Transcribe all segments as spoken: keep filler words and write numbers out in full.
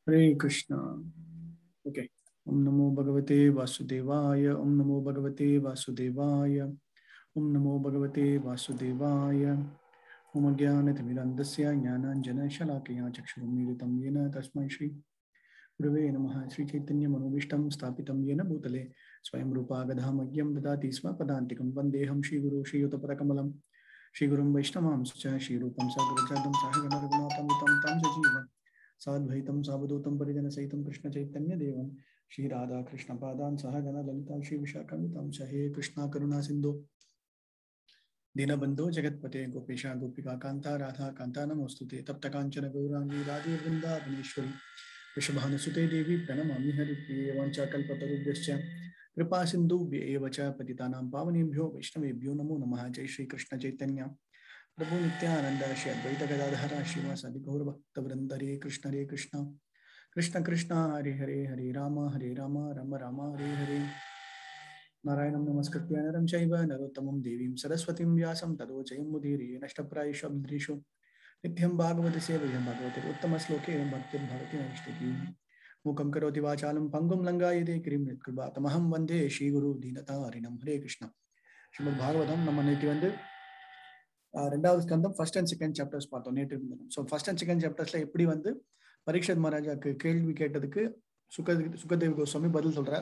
Hare Krishna. Okay. Om Namo Bhagavate Vasudevaya. Om Namo Bhagavate Vasudevaya. Om Namo Bhagavate Vasudevaya. Om Jnanatirmirandasya Jnananjana Shalakaya Chakshurumilitam Yena Tasmai Shri Gurave Namaha. Sri Chaitanya Manobishtam Sthapitam Yena Bhutale Swayam Rupa Gadhamagyam Dadati Sma Padantikam Vandeham Shri Guru Shri Yutapatakalam Shri Gurum Vaishnavamscha Shri Rupam Sagarajadam Sahagana Raghunatham Tam Sajivam Sadvaitam Savadutam Parijana Saitam Krishna Chaitanya Devam Shri Radha Krishna Padan Sahagana Lalita Shri Vishakamitam Sahe Krishna Karuna Sindhu Dinabandhu Jagatpate Gopesha Gopika Kanta Radha Kanta Namostute Tapta Kanchana Gaurangi Radhe Vrinda Vaneshwari Vishabhanasute Devi Pranamami Haripriye Vancha Kalpatarubhyascha Kripa Sindhu Evacha Patitanam Pavanebhyo Vaishnavebhyo Namo Namaha Jai Shri Krishna Chaitanya Prabhu Nityananda Shri Advaita Gadadhara Shivasadi Gaur Bhakta Vrinda Hare Krishna Hare Krishna Krishna Krishna Hare Hare Hare Rama Hare Rama Rama Rama Hare Hare Narayanam Namaskritya Naram Chaiva Narottamam Devim Saraswatim Vyasam Tado Jayam Mudiri Nashtaprayishu Abdrishu Nityam Bhagavati Sevayam Bhagavati Uttama Sloke Bhakti Bhavati Naishtaki Mukam Karoti Vachalam Pangum Langayade Kirim Nitkriba Tamaham Vande Shri Guru Dinata Harinam Hare Krishna Srimad Bhagavatam நம்ம நேற்று வந்து ரெண்டாவது ஸ்கந்தம் first and second chapters பார்த்தோம் நேற்று. So first and second சாப்டர்ஸ்ல எப்படி வந்து பரீட்சித் மகாராஜாக்கு கேள்வி கேட்டதுக்கு சுக சுகதேவ் கோஸ்வாமி பதில் சொல்றார்.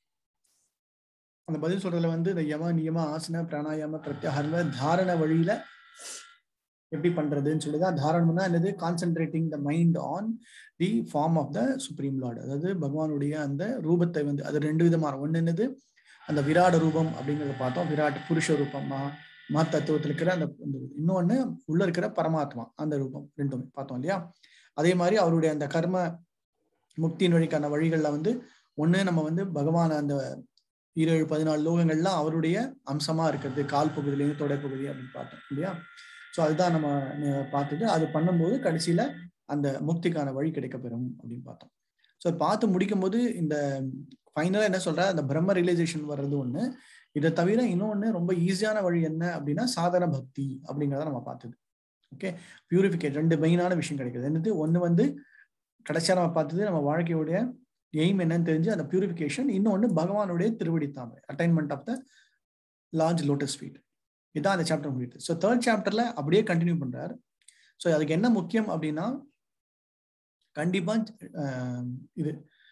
அந்த பதில் சொல்றதுல வந்து இந்த யம நியம ஆசன பிராணாயாம பிரத்யாகார தாரண வழியில எப்படி பண்றதுன்னு சொல்லிதான். தாரணம்னா என்னது? Concentrating the mind on the form of the supreme lord, அதாவது பகவானுடைய அந்த ரூபத்தை வந்து அது ரெண்டு விதமான, ஒன்னு என்னது அந்த விராட ரூபம் அப்படிங்கிறத பார்த்தோம், விராட் புருஷ ரூபமா மா தத்துவத்தில் இருக்கிற அந்த இன்னொன்னு உள்ள இருக்கிற பரமாத்மா அந்த ரூபம் ரெண்டுமே பார்த்தோம் இல்லையா. அதே மாதிரி அவருடைய அந்த கர்ம முக்தியின் வழிக்கான வழிகள்ல வந்து ஒண்ணு நம்ம வந்து பகவான் அந்த ஈரேழு பதினாலு லோகங்கள்லாம் அவருடைய அம்சமா இருக்கிறது, கால் பகுதியிலேருந்து தொடை பகுதி அப்படின்னு பார்த்தோம் இல்லையா. ஸோ அதுதான் நம்ம பார்த்துட்டு அது பண்ணும்போது கடைசியில அந்த முக்திக்கான வழி கிடைக்கப்பெறும் அப்படின்னு பார்த்தோம். ஸோ பார்த்து முடிக்கும் போது இந்த ஃபைனலா என்ன சொல்ற, அந்த பிரம்ம ரியலைசேஷன் வர்றது ஒண்ணு. இதை தவிர இன்னொன்னு ரொம்ப ஈஸியான வழி என்ன அப்படின்னா சாதன பக்தி அப்படிங்கிறத நம்ம பார்த்தது. ஓகே, பியூரிஃபிகேஷன் ரெண்டு மெயினான விஷயம் கிடைக்குது. என்னது? ஒண்ணு வந்து கடைசியா நம்ம பார்த்தது நம்ம வாழ்க்கையுடைய எய்ம் என்னன்னு தெரிஞ்சு அந்த பியூரிஃபிகேஷன், இன்னொன்னு பகவானுடைய திருவடி தாமரை, attainment of the large lotus feet. இதுதான் அந்த சாப்டர் முடியுது. ஸோ தேர்ட் சாப்டர்ல அப்படியே கண்டினியூ பண்றாரு. ஸோ அதுக்கு என்ன முக்கியம் அப்படின்னா கண்டிப்பா இது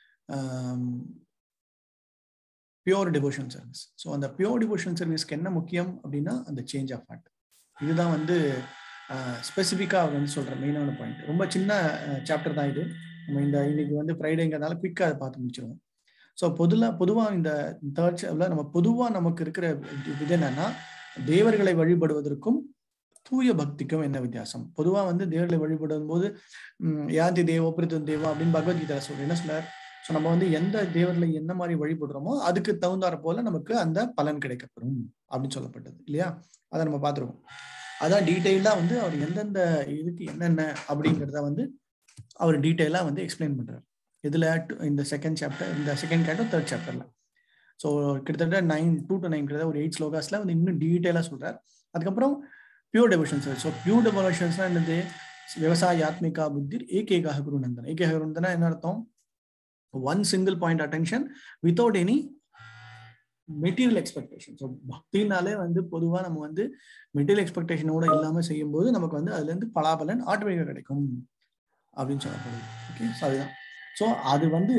பியூர் டிவோஷன் சர்வீஸ். ஸோ அந்த பியூர் டிவோஷன் சர்வீஸ்க்கு என்ன முக்கியம் அப்படின்னா அந்த சேஞ்ச் ஆஃப் ஹார்ட். இதுதான் வந்து ஸ்பெசிஃபிக்காக அவர் வந்து சொல்ற மெயினான பாயிண்ட். ரொம்ப சின்ன சாப்டர் தான் இது. நம்ம இந்த இன்னைக்கு வந்து ஃப்ரைடேங்கிறதுனால குயிக்காக அதை பார்த்து முடிச்சிருவோம். ஸோ பொதுல பொதுவாக இந்த தேர்ட் சாப்டர்ல நம்ம பொதுவாக நமக்கு இருக்கிற இது என்னன்னா தேவர்களை வழிபடுவதற்கும் தூய பக்திக்கும் என்ன வித்தியாசம். பொதுவாக வந்து தேவர்களை வழிபடும் போது உம் யாந்தி தேவோ பிரித்தம் தேவோ அப்படின்னு பகவத்கீதை சொல்ற என்ன சொல்றார். ஸோ நம்ம வந்து எந்த தேவர்களை என்ன மாதிரி வழிபடுறோமோ அதுக்கு தகுந்தாற போல நமக்கு அந்த பலன் கிடைக்கப்பெறும் அப்படின்னு சொல்லப்பட்டது இல்லையா. அதை நம்ம பார்த்துருவோம். அதான் டீட்டெயிலா வந்து அவர் எந்தெந்த இதுக்கு என்னென்ன அப்படிங்கிறத வந்து அவர் டீட்டெயிலா வந்து எக்ஸ்பிளைன் பண்றாரு. இதுல இந்த செகண்ட் சாப்டர், இந்த செகண்ட் சாப்டர் தேர்ட் சாப்டர்ல. ஸோ கிட்டத்தட்ட நைன் டூ டு நைன் கிட்ட ஒரு எயிட் ஸ்லோகாஸ்ல வந்து இன்னும் டீட்டெயிலா சொல்றாரு. அதுக்கப்புறம் பியூர் டெவோஷன்ஸ். ஸோ பியூர் டெவோஷன்ஸ்னா என்னது? விவசாய ஆத்மிகா புத்தி ஏகேகாக குருநந்தன். ஏகேக குருநந்தனா என்ன அர்த்தம்? One single point attention without any material expectation. So பக்தினாலே வந்து பொதுவாக நம்ம வந்து மெட்டீரியல் எக்ஸ்பெக்டேஷனோட இல்லாமல் செய்யும் போது நமக்கு வந்து அதுல இருந்து பலாபலன் ஆட்டோமேட்டிக்காக கிடைக்கும் அப்படின்னு சொல்லப்படுது. ஓகே, ஸோ அதுதான். ஸோ அது வந்து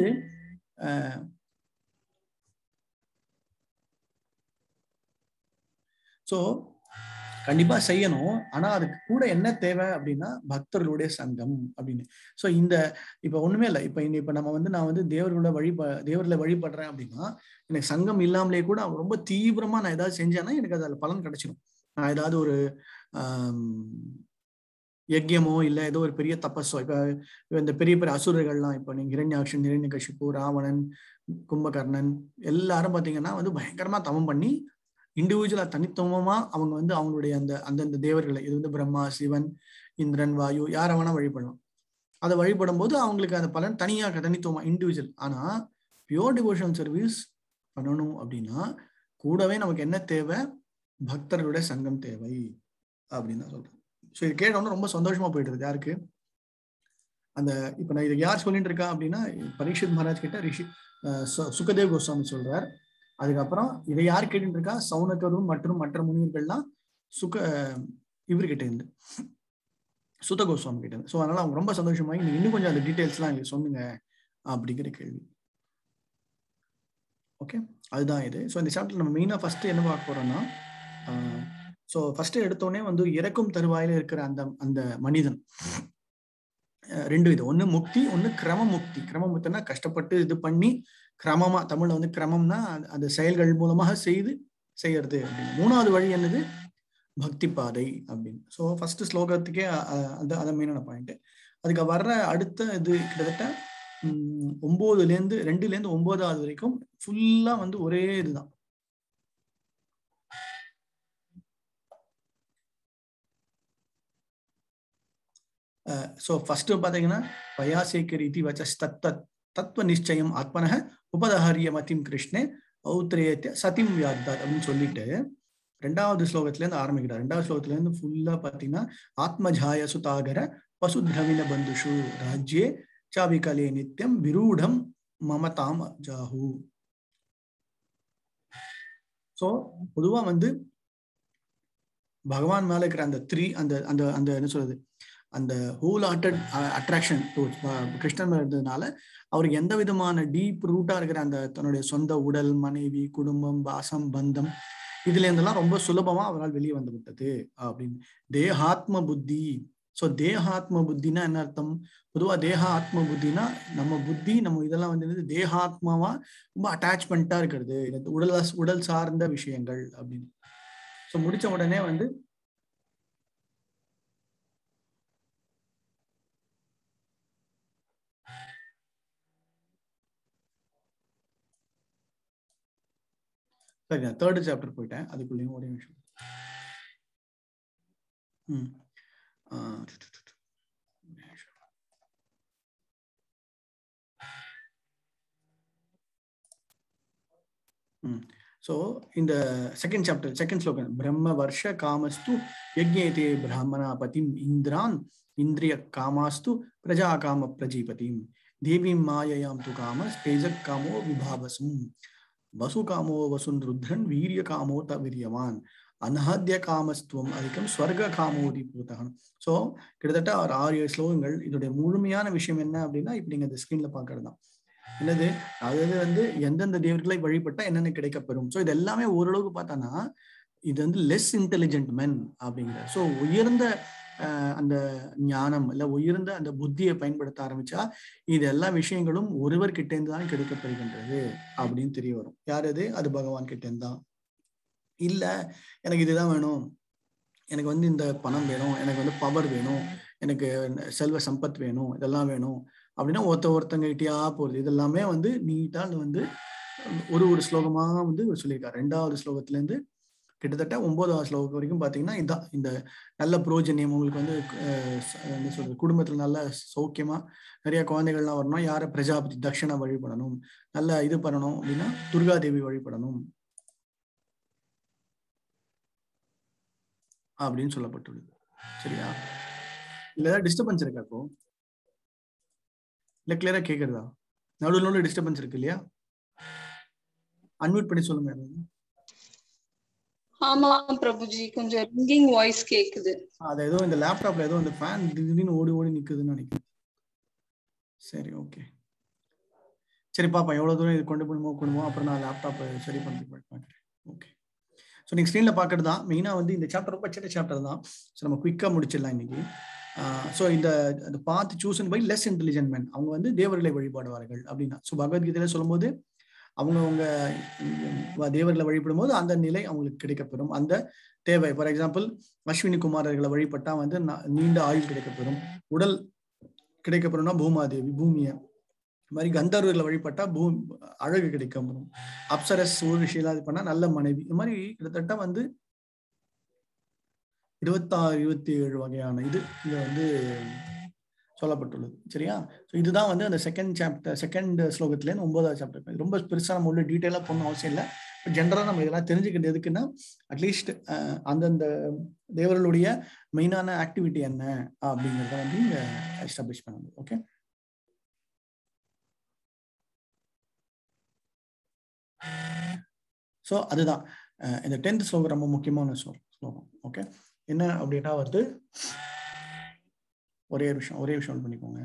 ஸோ கண்டிப்பா செய்யணும். ஆனா அதுக்கு கூட என்ன தேவை அப்படின்னா பக்தர்களுடைய சங்கம் அப்படின்னு. ஸோ இந்த இப்ப ஒண்ணுமே இல்லை. இப்ப இப்ப நம்ம வந்து நான் வந்து தேவர்களோட வழிப தேவர்களை வழிபடுறேன் அப்படின்னா எனக்கு சங்கம் இல்லாமலே கூட ரொம்ப தீவிரமா நான் ஏதாவது செஞ்சேன்னா எனக்கு அதுல பலன் கிடைச்சிடும். நான் ஏதாவது ஒரு ஆஹ் யஜ்யமோ இல்லை ஏதோ ஒரு பெரிய தபஸோ, இப்ப இந்த பெரிய பெரிய அசுரர்கள்லாம் இப்போ நீங்க ஹிரண்யாக்ஷன், ஹிரண்யகசிபு, ராவணன், கும்பகர்ணன் எல்லாரும் பாத்தீங்கன்னா வந்து பயங்கரமா தவம் பண்ணி இண்டிவிஜுவலா தனித்துவமா அவங்க வந்து அவங்களுடைய அந்த அந்தந்த தேவர்களை, இது வந்து பிரம்மா, சிவன், இந்திரன், வாயு, யாரை வேணா வழிபடலாம். அதை வழிபடும் போது அவங்களுக்கு அந்த பலன் தனியாக தனித்துவமா இண்டிவிஜுவல். ஆனா பியூர் டிவோஷன் சர்வீஸ் பண்ணணும் அப்படின்னா கூடவே நமக்கு என்ன தேவை? பக்தர்களுடைய சங்கம் தேவை அப்படின்னு தான் சொல்றேன். ஸோ இது கேட்டோம்னா ரொம்ப சந்தோஷமா போயிடுது யாருக்கு? அந்த இப்ப நான் இதை யார் சொல்லிட்டு இருக்கா அப்படின்னா பரீட்சித் மகாராஜ் கிட்ட ரிஷி சுகதேவ் கோஸ்வாமி சொல்றார். அதுக்கப்புறம் இதை யார் கேட்டு இருக்கா, சவுனகரும் மற்றும் மற்ற முனிவர்கள்லாம் சுக இவர்கிட்ட இருந்து சுத கோஸ்வாமி கிட்ட இருந்து. ஸோ அதனால அவங்க ரொம்ப சந்தோஷமாகி நீங்க இன்னும் கொஞ்சம் அந்த டீட்டெயில்ஸ்லாம் எங்களுக்கு சொன்னுங்க அப்படிங்கிற கேள்வி. ஓகே, அதுதான் இது. ஸோ இந்த சாப்டர் நம்ம மெயினாக ஃபர்ஸ்ட் என்ன பார்க்க போறோம்னா, ஸோ ஃபர்ஸ்ட் எடுத்தோடனே வந்து இறக்கும் தருவாயில இருக்கிற அந்த அந்த மனிதன் ரெண்டு விதம். ஒன்று முக்தி, ஒன்று கிரம முக்தி. கிரம முக்தினா கஷ்டப்பட்டு இது பண்ணி கிரமமா, தமிழ்ல வந்து கிரமம்னா அந்த செயல்கள் மூலமாக செய்து செய்யறது அப்படின்னு. மூணாவது வழி என்னது, பக்தி பாதை அப்படின்னு. ஸோ ஃபர்ஸ்ட் ஸ்லோகத்துக்கே அது அதை மெயினான பாயிண்ட். அதுக்கு வர்ற அடுத்த இது கிட்டத்தட்ட உம் ஒன்பதுல இருந்து ரெண்டுல இருந்து ஒன்பதாவது வரைக்கும் ஃபுல்லா வந்து ஒரே இதுதான். ஸோ ஃபர்ஸ்ட் பாத்தீங்கன்னா பயாசேகரீதி வச்ச தத் தத்துவ நிச்சயம் ஆத்மனக உபதஹரிய மதிம் கிருஷ்ணே ஔத்ரேத்ய சதிம் வியாத்தார் அப்படின்னு சொல்லிட்டு ரெண்டாவது ஸ்லோகத்துல இருந்து ஆரம்பிக்கிறார். ரெண்டாவது ஸ்லோகத்துல இருந்து ஃபுல்லா பாத்தீங்கன்னா ஆத்மஜாய சுதாகர பசுத்ரவின பந்துஷு ராஜ்யே சாவிகலே நித்தியம் விரூடம் மமதாம் ஜாஹு. ஸோ பொதுவா வந்து பகவான் மேல இருக்கிற அந்த த்ரீ அந்த அந்த அந்த என்ன சொல்றது அந்த ஹோல் ஹார்ட்டட் அட்ராக்ஷன் கிருஷ்ணன் இருந்ததுனால அவருக்கு எந்த விதமான டீப் ரூட்டா இருக்கிற அந்த தன்னுடைய சொந்த உடல், மனைவி, குடும்பம், வாசம், பந்தம் இதுல இருந்தெல்லாம் ரொம்ப சுலபமா அவரால் வெளியே வந்து விட்டது அப்படின்னு. தேகாத்ம புத்தி. ஸோ தேகாத்ம புத்தினா என்ன அர்த்தம்? பொதுவா தேக ஆத்ம புத்தினா நம்ம புத்தி நம்ம இதெல்லாம் வந்து தேகாத்மாவா ரொம்ப அட்டாச்மெண்டா இருக்கிறது, உடல் உடல் சார்ந்த விஷயங்கள் அப்படின்னு. ஸோ முடிச்ச உடனே வந்து சரி நான் தேர்டு சாப்டர் போயிட்டேன், அதுக்குள்ளேயும் ஒரே நிமிஷம். ம் ம் ஸோ இந்த செகண்ட் சாப்டர் செகண்ட் ஸ்லோகம், பிரம்ம வருஷ காமஸ்து யஜ்ஞேதே பிராமணா பதிம் இந்திரான் இந்திரிய காமாஸ்து பிரஜா காம பிரஜீபதிம் தேவீம் மாயையாம் து காம தேஜக் காமோ விபாவசும் வசு காமோ வசுன் ருத்ரன் வீரிய காமோ த வீரியவான் அநாத்திய காமஸ்துவம் அதிகம் ஸ்வர்க காமோதி பூதகன். ஸோ கிட்டத்தட்ட ஒரு ஆறு ஏழு ஸ்லோகங்கள். இதோடைய முழுமையான விஷயம் என்ன அப்படின்னா இப்ப நீங்க இந்த ஸ்கிரீன்ல பாக்குறது தான். என்னது, அதாவது வந்து எந்தெந்த தேவர்களை வழிபட்டா என்னென்ன கிடைக்கப்பெறும். ஸோ இது எல்லாமே ஓரளவுக்கு பார்த்தானா இது வந்து லெஸ் இன்டெலிஜென்ட் மென் அப்படிங்கிற. ஸோ உயர்ந்த அந்த ஞானம் இல்ல உயர்ந்த அந்த புத்தியை பயன்படுத்த ஆரம்பிச்சா இது எல்லா விஷயங்களும் ஒருவர் கிட்ட இருந்து தான் கிடைக்கப்பெறுகின்றது அப்படின்னு தெரிய வரும். யார் அது? அது பகவான் கிட்ட இருந்து தான். இல்ல எனக்கு இதுதான் வேணும், எனக்கு வந்து இந்த பணம் வேணும், எனக்கு வந்து பவர் வேணும், எனக்கு செல்வ சம்பத் வேணும், இதெல்லாம் வேணும் அப்படின்னா ஒருத்த ஒருத்தங்க கிட்டயா போகுது. இதெல்லாமே வந்து நீட்டா வந்து ஒரு ஒரு ஸ்லோகமா வந்து சொல்லியிருக்காரு. ரெண்டாவது ஸ்லோகத்துல இருந்து கிட்டத்தட்ட ஒன்பதாவது ஸ்லோகம் வரைக்கும் பாத்தீங்கன்னா இதுதான் இந்த நல்ல புரோஜனியம். உங்களுக்கு வந்து என்ன சொல்றது, குடும்பத்துல நல்ல சௌக்கியமா நிறைய குழந்தைகள்லாம் வரணும், யார பிரஜாபதி தட்சணை வழிபடணும், நல்ல இது பண்ணணும் அப்படின்னா துர்கா தேவி வழிபடணும் அப்படின்னு சொல்லப்பட்டுள்ளது. சரியா? இல்ல ஏதாவது டிஸ்டர்பன்ஸ் இருக்கா? இப்போ இல்ல கிளியரா கேக்குறதா? நடுவில் நடுவில் டிஸ்டர்பன்ஸ் இருக்கு இல்லையா? அன்மியூட் பண்ணி சொல்லுங்க. ஆமா பிரபுஜி, கொஞ்சம் ரிங்கிங் வாய்ஸ் கேக்குது. அது ஏதோ இந்த லேப்டாப்ல ஏதோ இந்த ஃபேன் திடீர்னு ஓடி ஓடி நிக்குதுன்னு நினைக்கிறேன். சரி ஓகே, சரி பாப்பா எவ்வளவு தூரம் இது கொண்டு போகணுமோ கொண்டு போவோம், அப்புறம் நான் லேப்டாப் சரி பண்ணி பார்க்குறேன். ஓகே, ஸோ நீங்கள் ஸ்க்ரீனில் பார்க்கறது தான் மெயினாக வந்து இந்த சாப்டர் ரொம்ப சின்ன சாப்டர் தான். ஸோ நம்ம குயிக்காக முடிச்சிடலாம் இன்னைக்கு. ஸோ இந்த பார்த்து chosen by less intelligent men, அவங்க வந்து தேவர்களை வழிபாடுவார்கள் அப்படின்னா. ஸோ பகவத்கீதையில சொல்லும்போது அவங்க அவங்க தேவர்களை வழிபடும் போது அந்த நிலை அவங்களுக்கு கிடைக்கப்பெறும். அந்த தேவை, ஃபார் எக்ஸாம்பிள் அஸ்வினி குமாரர்களை வழிபட்டா வந்து நீண்ட ஆயுள் கிடைக்கப்பெறும், உடல் கிடைக்கப்பெறும்னா பூமாதேவி பூமியை மாதிரி, கந்தர்வர்களை வழிபட்டா பூ அழகு கிடைக்கும், அப்சரஸ் ஊர்வசியெல்லாம் இது பண்ணா நல்ல மனைவி. இந்த மாதிரி கிட்டத்தட்ட வந்து இருபத்தாறு இருபத்தி ஏழு வகையான இது இது வந்து சொல்லப்பட்டுள்ளது. சரியா? ஸோ இதுதான் வந்து அந்த செகண்ட் சாப்டர் செகண்ட் ஸ்லோகத்துல இருந்து ஒன்பதாவது சாப்டர். ரொம்ப பெருசா நம்ம உள்ள டீட்டெயிலா போகணும் அவசியம் இல்லை. ஜென்ரலா நம்ம இதெல்லாம் தெரிஞ்சுக்கிட்டு எதுக்குன்னா அட்லீஸ்ட் அந்தந்த தேவர்களுடைய மெயினான ஆக்டிவிட்டி என்ன அப்படிங்கிறத வந்து இங்க எஸ்டாப்ளிஷ் பண்ண முடியும். ஓகே, ஸோ அதுதான் இந்த டென்த் ஸ்லோகம் ரொம்ப முக்கியமான ஸ்லோகம். ஓகே, என்ன அப்படின்னா வந்து ஒரே விஷயம் ஒரே விஷயம் பண்ணிக்கோங்க.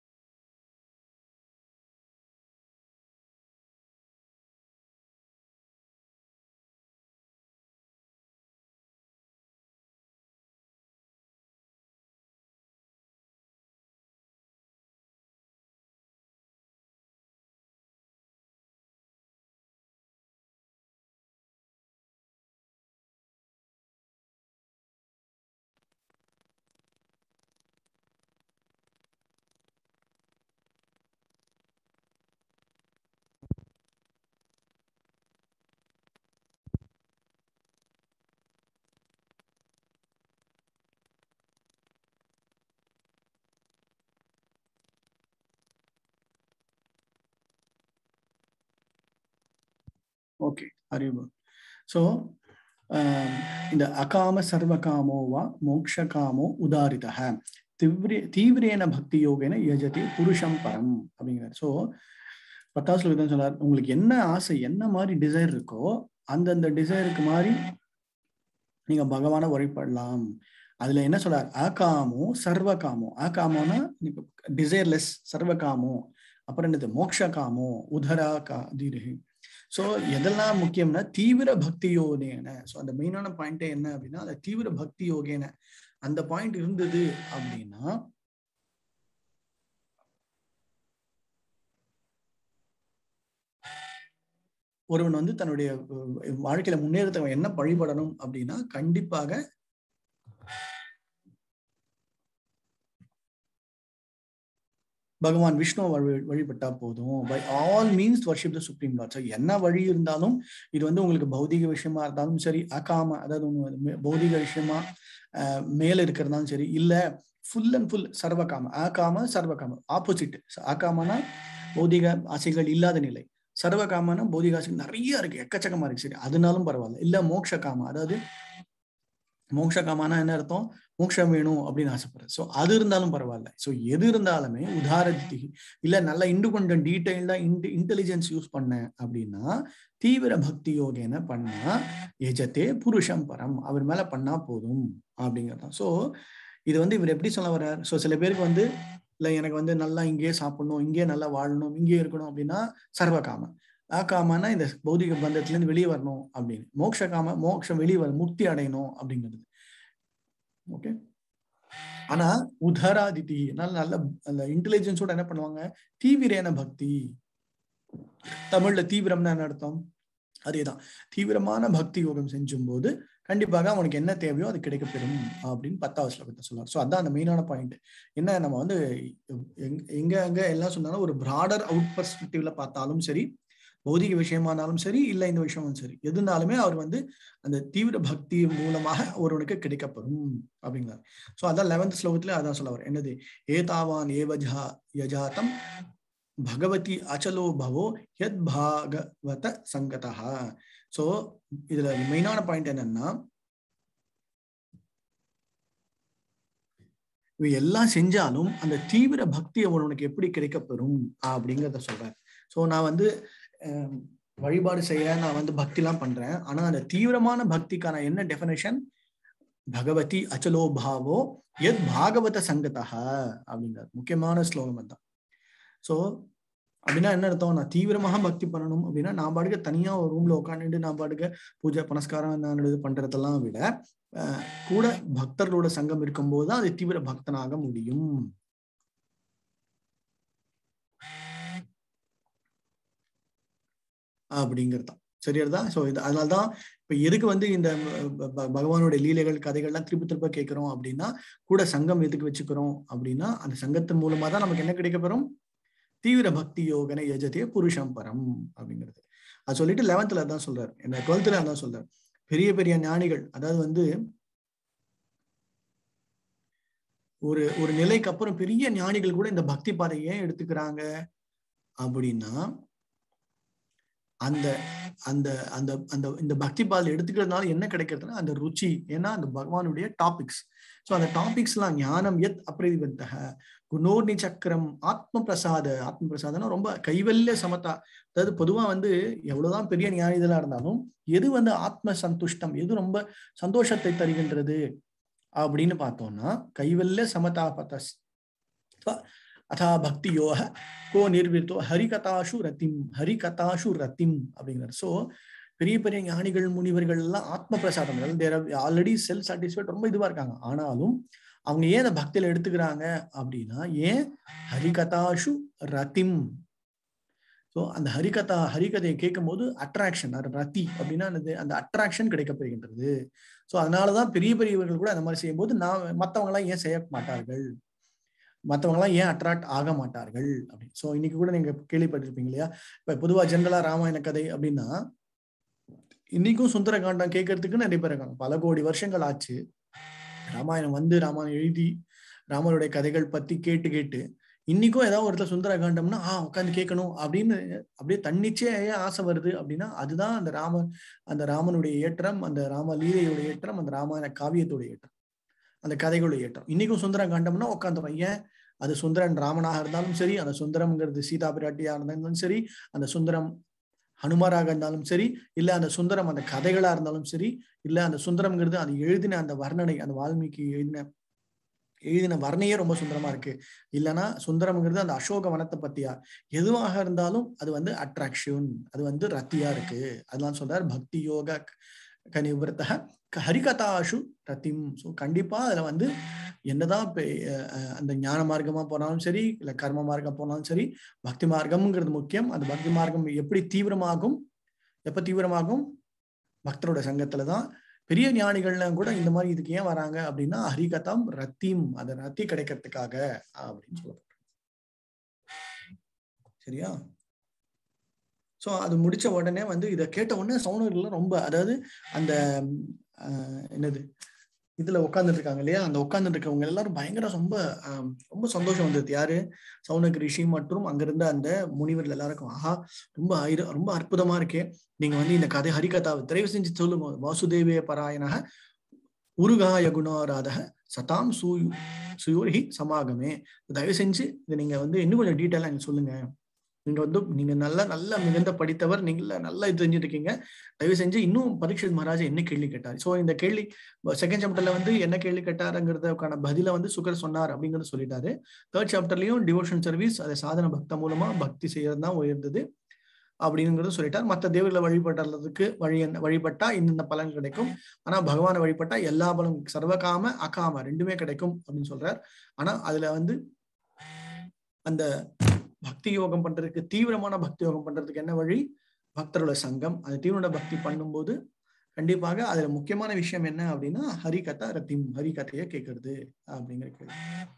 ஓகே, அறிவு. ஸோ இந்த அகாம சர்வகாமோவா மோக்ஷகாமோ உதாரிதः தீவிர தீவிரேன பக்தி யோகேன யஜதி புருஷம் பரம் அப்படிங்கிறார். ஸோ பத்தாவது ஸ்லோகத்தில் சொல்றார், உங்களுக்கு என்ன ஆசை, என்ன மாதிரி டிசைர் இருக்கோ அந்தந்த டிசைருக்கு மாதிரி நீங்க பகவானை வழிபடலாம். அதுல என்ன சொல்றார், அகாமோ சர்வகாமோ. அகாமோனா டிசைர்லெஸ், சர்வகாமோ அப்புறம் என்னது மோக்ஷகாமோ உதரா கா தீரஹி. ஸோ எதெல்லாம் முக்கியம்னா தீவிர பக்தி யோகேன. ஸோ அந்த மெயினான பாயிண்டே என்ன அப்படின்னா அந்த தீவிர பக்தி யோகேன அந்த பாயிண்ட் இருந்தது அப்படின்னா ஒருவன் வந்து தன்னுடைய வாழ்க்கையில முன்னேறத்தை என்ன வழிபடணும் அப்படின்னா கண்டிப்பாக பகவான் விஷ்ணு வழி வழிபட்டா போதும். By all means worship the supreme lord. So என்ன வழி இருந்தாலும் இது வந்து உங்களுக்கு பௌதிக விஷயமா இருந்தாலும் சரி, அகாம அதாவது பௌதிக விஷயமா மேல இருக்கிறதாலும் சரி, இல்ல ஃபுல் அண்ட் ஃபுல் சர்வகாம. அகாம சர்வகாம ஆப்போசிட். அகாமனா பௌதிக ஆசைகள் இல்லாத நிலை, சர்வகாமனா பௌதிக ஆசைகள் நிறைய இருக்கு, எக்கச்சக்கமா இருக்கு, சரி அதனாலும் பரவாயில்ல. இல்ல மோக்ஷகாம, அதாவது மோக்ஷகாமனா என்ன அர்த்தம், மோட்சம் வேணும் அப்படின்னு ஆசைப்படுறது. ஸோ அது இருந்தாலும் பரவாயில்ல. ஸோ எது இருந்தாலுமே உதாரணத்துக்கு இல்ல நல்லா இன்னும் கொஞ்சம் டீட்டெயில்டா இன்ட் இன்டெலிஜென்ஸ் யூஸ் பண்ண அப்படின்னா தீவிர பக்தி யோகேன பண்ணா எஜத்தே புருஷம் பரம், அவர் மேல பண்ணா போதும் அப்படிங்கிறதான். ஸோ இது வந்து இவர் எப்படி சொல்ல வர்றார். ஸோ சில பேருக்கு வந்து இல்லை எனக்கு வந்து நல்லா இங்கேயே சாப்பிடணும், இங்கேயே நல்லா வாழணும், இங்கேயே இருக்கணும் அப்படின்னா சர்வகாம. ஆகாமனா இந்த பௌதிக பந்தத்துல இருந்து வெளியே வரணும் அப்படின்னு. மோக்ஷகாம மோட்சம் வெளியே வர முக்தி அடையணும் அப்படிங்கிறது. ஓகே, ஆனா உதராதிதி நல்ல அந்த இன்டெலிஜென்ஸோட என்ன பண்ணுவாங்க, தீவிரேன பக்தி. தமிழ்ல தீவிரம்னா என்ன அர்த்தம், அதேதான். தீவிரமான பக்தி யோகம் செஞ்சும் போது கண்டிப்பாக அவனுக்கு என்ன தேவையோ அது கிடைக்கப்பெறும் அப்படின்னு பத்தாவது ஸ்லோகத்தை சொல்லுவார். ஸோ அதான் அந்த மெயினான பாயிண்ட். என்ன நம்ம வந்து எங்க எங்க எல்லாம் சொன்னாலும் ஒரு பிராடர் அவுட் பர்ஸ்பெக்டிவ்ல பார்த்தாலும் சரி, பௌதிக விஷயமானாலும் சரி, இல்லை இந்த விஷயமும் சரி, எதுனாலுமே அவர் வந்து அந்த தீவிர பக்தி மூலமாக ஒருவனுக்கு கிடைக்கப்படும் அப்படிங்கிறார். ஸோ அதான் லெவன்த் ஸ்லோகத்துல அதான் சொல்லுவார். என்னது, ஏதாவான் ஏவஜா யஜாத்தம் பகவதி அச்சலோ பவோ யத் பாகவத சங்கதா. ஸோ இதுல மெயினான பாயிண்ட் என்னன்னா இவ எல்லாம் செஞ்சாலும் அந்த தீவிர பக்தி அவனுக்கு எப்படி கிடைக்கப்பெறும் அப்படிங்கிறத சொல்றாரு. ஸோ நான் வந்து வழிபாடு செய்ய நான் வந்து பக்தி எல்லாம் பண்றேன், ஆனா அந்த தீவிரமான பக்திக்கான என்ன டெஃபினேஷன், பகவதி அச்சலோ பாவோ எத் பாகவத சங்கதா அப்படிங்கிறார். முக்கியமான ஸ்லோகம் தான். ஸோ அப்படின்னா என்ன அர்த்தம், நான் தீவிரமாக பக்தி பண்ணணும் அப்படின்னா நான் பாடுக்க தனியா ஒரு ரூம்ல உட்காந்துட்டு நான் பாடுக்க பூஜை புனஸ்காரம் நான் இது பண்றதெல்லாம் விட கூட பக்தர்களோட சங்கம் இருக்கும்போது தான் அது தீவிர பக்தனாக முடியும் அப்படிங்கிறதுதான். சரியாதான். ஸோ இது அதனால்தான் இப்ப எதுக்கு வந்து இந்த பகவானுடைய லீலைகள் கதைகள்லாம் திருப்பி திருப்ப கேட்கிறோம் அப்படின்னா, கூட சங்கம் எதுக்கு வச்சுக்கிறோம் அப்படின்னா அந்த சங்கத்தின் மூலமா தான் நமக்கு என்ன கிடைக்கப்பெறும், தீவிர பக்தி யோகனை யஜதே புருஷம் பரம் அப்படிங்கிறது. அது சொல்லிட்டு லெவன்த்ல தான் சொல்றாரு, என்ன டுவெல்த்ல தான் சொல்றாரு. பெரிய பெரிய ஞானிகள், அதாவது வந்து ஒரு ஒரு நிலைக்கு அப்புறம் பெரிய ஞானிகள் கூட இந்த பக்தி பாதையை ஏன் எடுத்துக்கிறாங்க அப்படின்னா அந்த அந்த அந்த அந்த இந்த பக்தி பால் எடுத்துக்கிறதுனால என்ன கிடைக்கிறதுனா அந்த ருச்சி. ஏன்னா அந்த பகவானுடைய டாபிக்ஸ். ஸோ அந்த டாபிக்ஸ் எல்லாம் ஞானம் எத் அப்ரதிபந்தக குணோர்ணி சக்கரம் ஆத்ம பிரசாத. ஆத்ம பிரசாதம்னா ரொம்ப கைவல்ய சமதா. அதாவது பொதுவா வந்து எவ்வளவுதான் பெரிய ஞானிகளா இருந்தாலும் எது வந்து ஆத்ம சந்துஷ்டம், எது ரொம்ப சந்தோஷத்தை தருகின்றது அப்படின்னு பார்த்தோம்னா கைவல்ய சமதா பதஸ் அதா பக்தியோக கோ நிர்விருத்தோ ஹரிகதாஷு ரத்திம் ஹரிகதாஷு ரத்திம் அப்படிங்கிறார். ஸோ பெரிய பெரிய ஞானிகள் முனிவர்கள் எல்லாம் ஆத்ம பிரசாதம் ஆல்ரெடி செல்ஃப் சாட்டிஸ்ஃபைட் ரொம்ப இதுவா இருக்காங்க. ஆனாலும் அவங்க ஏன் அந்த பக்தியில எடுத்துக்கிறாங்க அப்படின்னா ஏன் ஹரிகதாஷு ரத்திம். ஸோ அந்த ஹரிகதா ஹரிகதையை கேட்கும் போது அட்ராக்ஷன், ரத்தி அப்படின்னா அந்த அட்ராக்ஷன் கிடைக்கப்படுகின்றது. ஸோ அதனாலதான் பெரிய பெரியவர்கள் கூட அந்த மாதிரி செய்யும் போது நான் மற்றவங்க எல்லாம் ஏன் செய்ய மாட்டார்கள், மற்றவங்க எல்லாம் ஏன் அட்ராக்ட் ஆக மாட்டார்கள் அப்படின்னு. ஸோ இன்னைக்கு கூட நீங்க கேள்விப்பட்டிருப்பீங்க இல்லையா, இப்ப பொதுவா ஜென்ரலா ராமாயண கதை அப்படின்னா இன்னைக்கும் சுந்தர காண்டம் கேட்கறதுக்கு நிறைய பேர் இருக்காங்க. பல கோடி வருஷங்கள் ஆச்சு ராமாயணம் வந்து, ராமாயணம் எழுதி, ராமருடைய கதைகள் பத்தி கேட்டு கேட்டு இன்னைக்கும் ஏதாவது ஒருத்தர் சுந்தர காண்டம்னா ஆஹ் உட்காந்து கேட்கணும் அப்படின்னு அப்படியே தன்னிச்சையா ஆசை வருது அப்படின்னா அதுதான் அந்த ராம அந்த ராமனுடைய ஏற்றம், அந்த ராம லீலையுடைய ஏற்றம், அந்த ராமாயண காவியத்துடைய ஏற்றம், அந்த கதைகளுடைய ஏற்றம். இன்னைக்கும் சுந்தர காண்டம்னா உட்காந்துரும். ஏன் அது சுந்தரன் ராமனாக இருந்தாலும் சரி, அந்த சுந்தரம்ங்கிறது சீதா பிராட்டியா இருந்தாலும் சரி, அந்த சுந்தரம் ஹனுமாராக இருந்தாலும் சரி, இல்ல அந்த சுந்தரம் அந்த கதைகளா இருந்தாலும் சரி, இல்ல அந்த சுந்தரம்ங்கிறது அது எழுதின அந்த வர்ணனை, அந்த வால்மீகி எழுதின எழுதின வர்ணையே ரொம்ப சுந்தரமா இருக்கு, இல்லைன்னா சுந்தரம்ங்கிறது அந்த அசோக வனத்தை பத்தியா, எதுவாக இருந்தாலும் அது வந்து அட்ராக்ஷன், அது வந்து ரத்தியா இருக்கு. அதெல்லாம் சொல்றாரு பக்தி யோக கனிவிரத்தக ஹரிகதாஷு ரத்திம். ஸோ கண்டிப்பா அதுல வந்து என்னதான் அந்த ஞான மார்க்கமா போனாலும் சரி, இல்ல கர்ம மார்க்கம் போனாலும் சரி, பக்தி மார்க்கம்ங்கிறது முக்கியம். அந்த பக்தி மார்க்கம் எப்படி தீவிரமாகும், எப்ப தீவிரமாகும், பக்தரோட சங்கத்துலதான். பெரிய ஞானிகள்லாம் கூட இந்த மாதிரி இதுக்கு ஏன் வராங்க அப்படின்னா ஹரிகதம் ரத்திம், அந்த ரத்தி கிடைக்கிறதுக்காக அப்படின்னு சொல்லப்படுற. சரியா? சோ அது முடிச்ச உடனே வந்து இதை கேட்ட உடனே சௌனகர்கள் ரொம்ப, அதாவது அந்த அஹ் என்னது இதுல உட்கார்ந்துட்டு இருக்காங்க இல்லையா, அந்த உட்கார்ந்துட்டு இருக்கவங்க எல்லாரும் பயங்கர ரொம்ப ஆஹ் ரொம்ப சந்தோஷம் வந்தது. யாரு? சௌனக ரிஷி மற்றும் அங்கிருந்த அந்த முனிவர்கள் எல்லாருக்கும். ஆஹா ரொம்ப ரொம்ப அற்புதமா இருக்கே, நீங்க வந்து இந்த கதை ஹரிகதாவை தயவு செஞ்சு சொல்லுங்க. வாசுதேவே பராயணக உருகாய குணாராதக சதாம் சூயு சுயோஹி சமாகமே. தயவு செஞ்சு இதை நீங்க வந்து இன்னும் கொஞ்சம் டீட்டெயிலா நீங்க சொல்லுங்க. நீங்க வந்து நீங்க நல்லா நல்லா மிகுந்த படித்தவர், நீங்க நல்லா இது தெரிஞ்சுட்டு இருக்கீங்க, தயவு செஞ்சு இன்னும் பரீட்சித் மகாராஜா என்ன கேள்வி கேட்டார். ஸோ இந்த கேள்வி செகண்ட் சாப்டர்ல வந்து என்ன கேள்வி கேட்டாருங்கிறதுக்கான பதில வந்து சுகர் சொன்னார் அப்படிங்கறத சொல்லிட்டாரு. தேர்ட் சாப்டர்லயும் டிவோஷன் சர்வீஸ், அதை சாதன பக்த மூலமா பக்தி செய்யறது தான் உயர்ந்தது அப்படிங்கிறத சொல்லிட்டார். மற்ற தேவர்களை வழிபடுறதுக்கு வழி வழிபட்டா இந்த பலன் கிடைக்கும், ஆனா பகவானை வழிபட்டா எல்லா பலன் சர்வகாம அகாம ரெண்டுமே கிடைக்கும் அப்படின்னு சொல்றார். ஆனா அதுல வந்து அந்த பக்தி யோகம் பண்றதுக்கு, தீவிரமான பக்தி யோகம் பண்றதுக்கு என்ன வழி? பக்தரோட சங்கம். அந்த தீவிர பக்தி பண்ணும்போது கண்டிப்பாக அதுல முக்கியமான விஷயம் என்ன அப்படின்னா ஹரிகதா ரத்திம், ஹரிகதையை கேட்கறது அப்படிங்கிற கேள்வி.